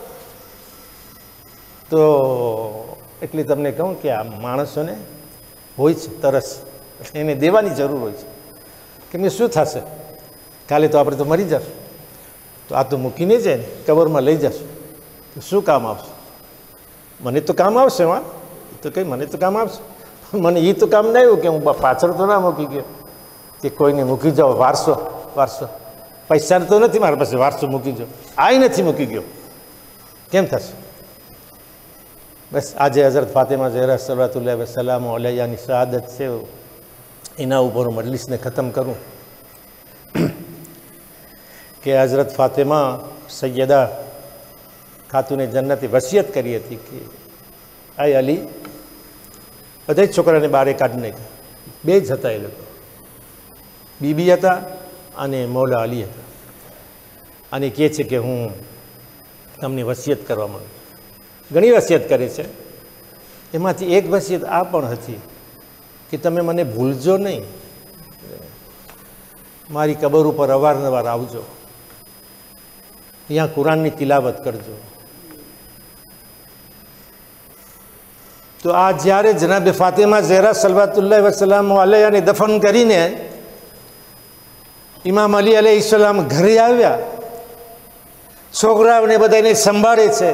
તો એટલે તમને કહું કે આ માણસોને હોય છે તરસ, એને દેવાની જરૂર હોય છે. કેમ કે શું થશે, કાલે તો આપણે તો મરી જશું, તો આ તો મૂકીને જાય ને કબરમાં લઈ જશું તો શું કામ આવશે? મને તો કામ આવશે, હા તો કંઈ મને તો કામ આવશે, મને એ તો કામ ના આવ્યું કે હું પાછળ તો ના મૂકી ગયો, કે કોઈને મૂકી જાઓ વારસો. વારસો પૈસા તો નથી મારા પાસે, વારસો મૂકી જાઓ, આ નથી મૂકી ગયો, કેમ થશે? બસ આજે હઝરત ફાતિમા ઝહરા સલાવતુલ્લાહ વસલામ અલૈહાની શહાદત છે, એના ઉપર મજલિસને ખતમ કરું કે હઝરત ફાતિમા સૈયદા ખાતુને જન્નતે વસિયત કરી હતી કે આ અલી, બધા જ છોકરાને બારે કાઢી નાખ્યા. બે જ હતા એ લોકો, બીબી હતા અને મૌલા અલી હતા. અને કહે છે કે હું તમને વસિયત કરવા માંગુ. ઘણી વસિયત કરે છે, એમાંથી એક વસિયત આ પણ હતી કે તમે મને ભૂલજો નહીં, મારી કબર ઉપર અવારનવાર આવજો, અહીંયા કુરાનની તિલાવત કરજો. તો આ જ્યારે જનાબે ફાતિમા ઝહરા સલવાતુલ્લાહ વસલામ અલૈહાને દફન કરીને ઇમામ અલી અલૈહિસ્સલામ ઘરે આવ્યા, છોકરાઓને બધાને સંભાળે છે,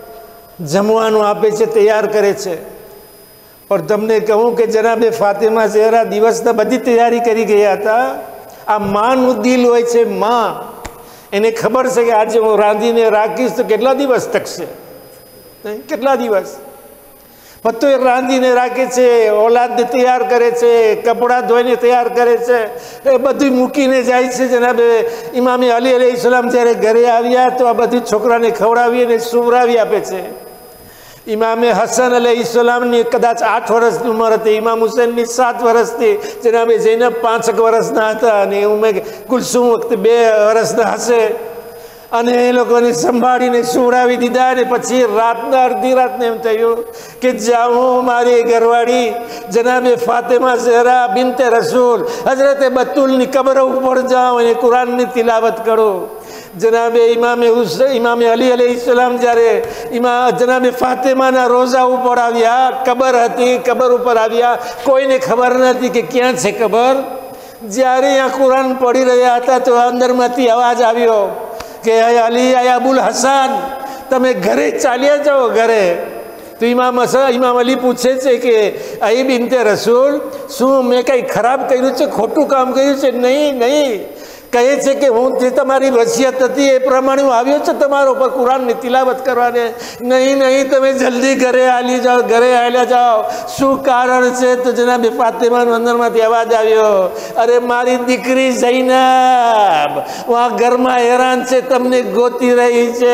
જમવાનું આપે છે, તૈયાર કરે છે. પણ તમને કહું કે જનાબે ફાતિમા ઝહરા દિવસના બધી તૈયારી કરી ગયા હતા. આ માનું દિલ હોય છે, માં, એને ખબર છે કે આજે હું રાંધીને રાખીશ તો કેટલા દિવસ ટકશે, કેટલા દિવસ. પત્તો એ રાંધીને રાખે છે, ઓલાદને તૈયાર કરે છે, કપડાં ધોઈને તૈયાર કરે છે, એ બધું મૂકીને જાય છે. જનાબે ઇમામે અલી અલૈહિસ્સલામ જ્યારે ઘરે આવ્યા તો આ બધું છોકરાને ખવડાવી અને સુવરાવી આપે છે. ઇમામે હસન અલૈહિસ્સલામની કદાચ આઠ વર્ષની ઉંમર હતી, ઇમામ હુસૈનની સાત વર્ષથી, જનાબે ઝૈનબ પાંચક વર્ષના હતા, અને ઉમે કુલસુમ વખતે બે વર્ષના હશે. અને એ લોકોને સંભાળીને સુવડાવી દીધા. અને પછી રાતના અડધી રાતને એમ થયું કે જાઉં મારી ઘરવાળી જનાબે ફાતિમા ઝહરા બિનતે રસૂલ હઝરતે બતુલની કબર ઉપર જાઉં અને કુરાનની તિલાવત કરું. જનાબે ઇમામે હુસૈન ઇમામે અલી અલૈહિસ્સલામ જ્યારે ઇમા જનાબે ફાતિમાના રોઝા ઉપર આવ્યા, કબર હતી, કબર ઉપર આવ્યા, કોઈને ખબર નથી કે ક્યાં છે કબર. જ્યારે અહીંયા કુરાન પડી રહ્યા હતા તો અંદરમાંથી અવાજ આવ્યો કે અલી આય અબુલ હસન, તમે ઘરે ચાલ્યા જાઓ, ઘરે. તો ઇમામ હસન ઇમામ અલી પૂછે છે કે અહી બિનતે રસૂલ, શું મેં કંઈ ખરાબ કર્યું છે, ખોટું કામ કર્યું છે? નહીં નહીં, કહે છે કે હું જે તમારી વસિયત હતી એ પ્રમાણે હું આવ્યો છું તમારા ઉપર કુરાનની તિલાવત કરવાને. નહીં નહીં, તમે જલ્દી ઘરે હાલી જાઓ, ઘરે હાલ્યા જાઓ. શું કારણ છે? તો જનાબે ફાતિમાનો અંદરમાંથી અવાજ આવ્યો, અરે મારી દીકરી ઝૈનબ આ ઘરમાં હેરાન છે, તમને ગોતી રહી છે.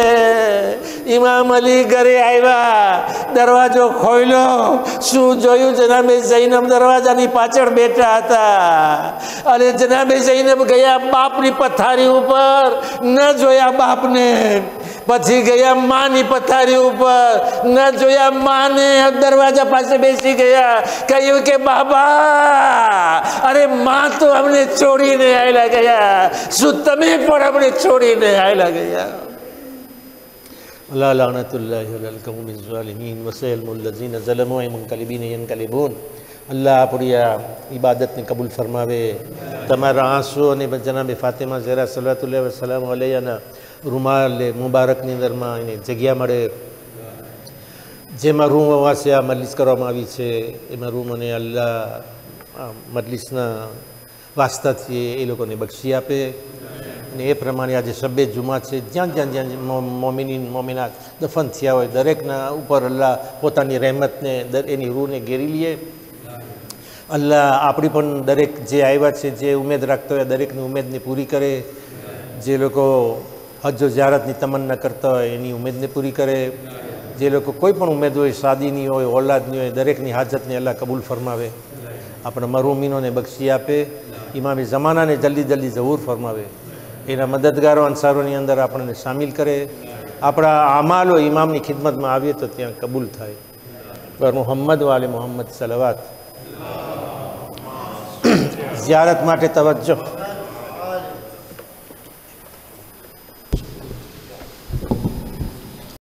ઇમામ અલી ઘરે આવ્યા, દરવાજો ખોલ્યો, શું જોયું? જનાબે ઝૈનબ દરવાજાની પાછળ બેઠા હતા. અને જનાબે ઝૈનબ ગયા બાપની પથારી ઉપર, ન જોયા બાપને. પછી ગયા માની પથારી ઉપર, ન જોયા માને. દરવાજા પાસે બેસી ગયા, કહ્યું કે બાબા, અરે માં તો અમને છોડીને આયલા ગયા, શું તમે પણ અમને છોડીને આયલા ગયા? અલ્લાહ લાનતુલ્લાહી અલલ કૌમિઝ ઝાલિમીન વસયલ્મુલ લઝીન ઝલમુ મુનકલિબીન યનકલિબૂન. અલ્લાહ આપણી આ ઇબાદતને કબૂલ ફરમાવે. તમારા આંસુ અને જનાબે ફાતિમા ઝહરા સલાવતુલ્લાહ વસલામ અલૈહાના રૂમાલ મુબારકની અંદરમાં એને જગ્યા મળે. જેમાં રૂમ વાસે આ મજલિસ કરવામાં આવી છે, એમાં રૂમ અને અલ્લાહ મજલિસના વાસ્તાથી એ લોકોને બક્ષી આપે. ને એ પ્રમાણે આજે શબ્બે જુમા છે, જ્યાં જ્યાં જ્યાં મોમિનીન મોમિનાત દફન થયા હોય દરેકના ઉપર અલ્લાહ પોતાની રહેમતને એની રૂહને ઘેરી લે. અલ્લાહ આપણી પણ દરેક જે આવ્યા છે, જે ઉમેદ રાખતા હોય દરેકની ઉમેદને પૂરી કરે. જે લોકો હજો ઝિયારતની તમન્ના કરતા હોય એની ઉમેદને પૂરી કરે. જે લોકો કોઈ પણ ઉમેદ હોય, શાદીની હોય, ઓલાદની હોય, દરેકની હાજતને અલ્લાહ કબૂલ ફરમાવે. આપણા મરૂમીનોને બક્ષી આપે. ઇમામી ઝમાનાને જલ્દી જલ્દી ઝહૂર ફરમાવે. એના મદદગારો અંસારોની અંદર આપણને સામેલ કરે. આપણા અમાલો ઇમામની ખિદમતમાં આવીએ તો ત્યાં કબૂલ થાય. પર મોહમ્મદ વાલે મોહમ્મદ સલવાત. ઝિયારત માટે તવજ્જો.